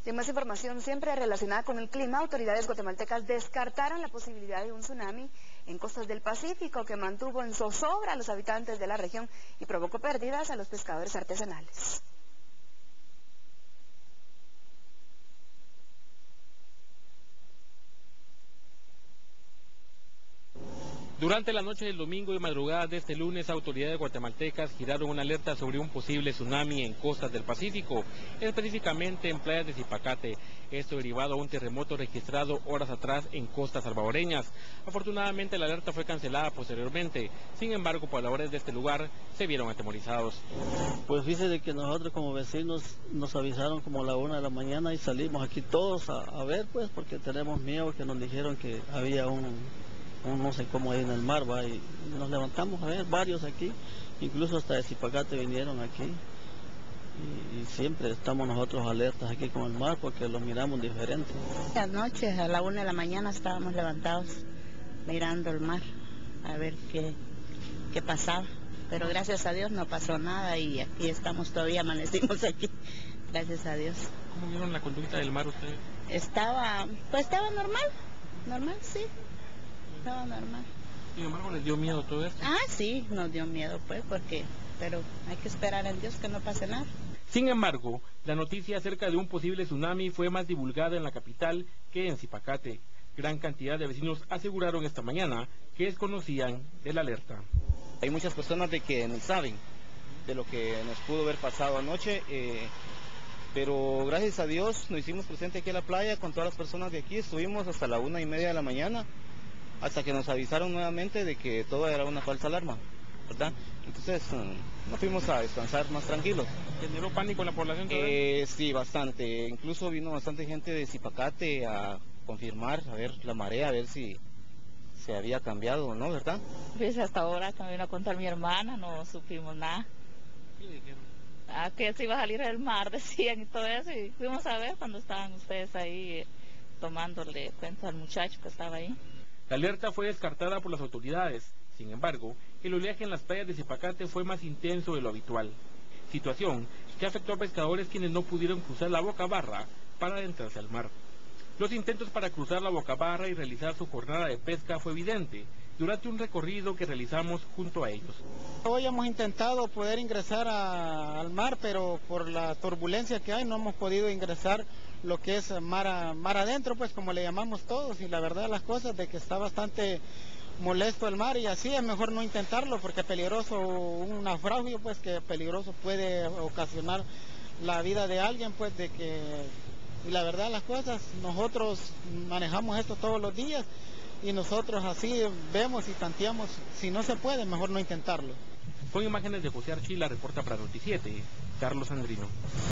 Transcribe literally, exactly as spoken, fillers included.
Y en más información siempre relacionada con el clima, autoridades guatemaltecas descartaron la posibilidad de un tsunami en costas del Pacífico que mantuvo en zozobra a los habitantes de la región y provocó pérdidas a los pescadores artesanales. Durante la noche del domingo y madrugada de este lunes, autoridades guatemaltecas giraron una alerta sobre un posible tsunami en costas del Pacífico, específicamente en playas de Zipacate. Esto derivado a un terremoto registrado horas atrás en costas salvadoreñas. Afortunadamente la alerta fue cancelada posteriormente. Sin embargo, pobladores de este lugar se vieron atemorizados. Pues fíjese que nosotros como vecinos nos avisaron como a la una de la mañana y salimos aquí todos a, a ver, pues, porque tenemos miedo, que nos dijeron que había un... un no sé cómo ahí en el mar, va, y nos levantamos a ver, varios aquí, incluso hasta de Zipacate vinieron aquí, y, y siempre estamos nosotros alertas aquí con el mar porque lo miramos diferente. Anoche a la una de la mañana estábamos levantados mirando el mar a ver qué, qué pasaba, pero gracias a Dios no pasó nada y aquí estamos todavía, amanecimos aquí, gracias a Dios. ¿Cómo vieron la conducta del mar ustedes? Estaba, pues estaba normal, normal, sí. Estaba normal. Sin embargo, ¿les dio miedo todo esto? Ah, sí, nos dio miedo, pues, porque, pero hay que esperar en Dios que no pase nada. Sin embargo, la noticia acerca de un posible tsunami fue más divulgada en la capital que en Zipacate. Gran cantidad de vecinos aseguraron esta mañana que desconocían de la alerta. Hay muchas personas de que no saben de lo que nos pudo haber pasado anoche, eh, pero gracias a Dios nos hicimos presente aquí a la playa con todas las personas de aquí. Estuvimos hasta la una y media de la mañana, hasta que nos avisaron nuevamente de que todo era una falsa alarma, ¿verdad? Entonces nos fuimos a descansar más tranquilos. ¿Generó pánico en la población todavía? Eh, sí, bastante. Incluso vino bastante gente de Zipacate a confirmar, a ver la marea, a ver si se había cambiado o no, ¿verdad? Pues hasta ahora que me vino a contar mi hermana, no supimos nada. ¿Qué dijeron? Ah, que se iba a salir del mar, decían y todo eso, y fuimos a ver cuando estaban ustedes ahí eh, tomándole cuenta al muchacho que estaba ahí. La alerta fue descartada por las autoridades. Sin embargo, el oleaje en las playas de Zipacate fue más intenso de lo habitual. Situación que afectó a pescadores quienes no pudieron cruzar la Bocabarra para adentrarse al mar. Los intentos para cruzar la Bocabarra y realizar su jornada de pesca fue evidente durante un recorrido que realizamos junto a ellos. Hoy hemos intentado poder ingresar a, al mar, pero por la turbulencia que hay no hemos podido ingresar lo que es mar, a, mar adentro, pues como le llamamos todos, y la verdad las cosas de que está bastante molesto el mar y así es mejor no intentarlo porque es peligroso, un naufragio pues que peligroso puede ocasionar la vida de alguien, pues de que, y la verdad las cosas, nosotros manejamos esto todos los días y nosotros así vemos y tanteamos, si no se puede mejor no intentarlo. Con imágenes de José Archila, reporta para Noticiete, Carlos Andrino.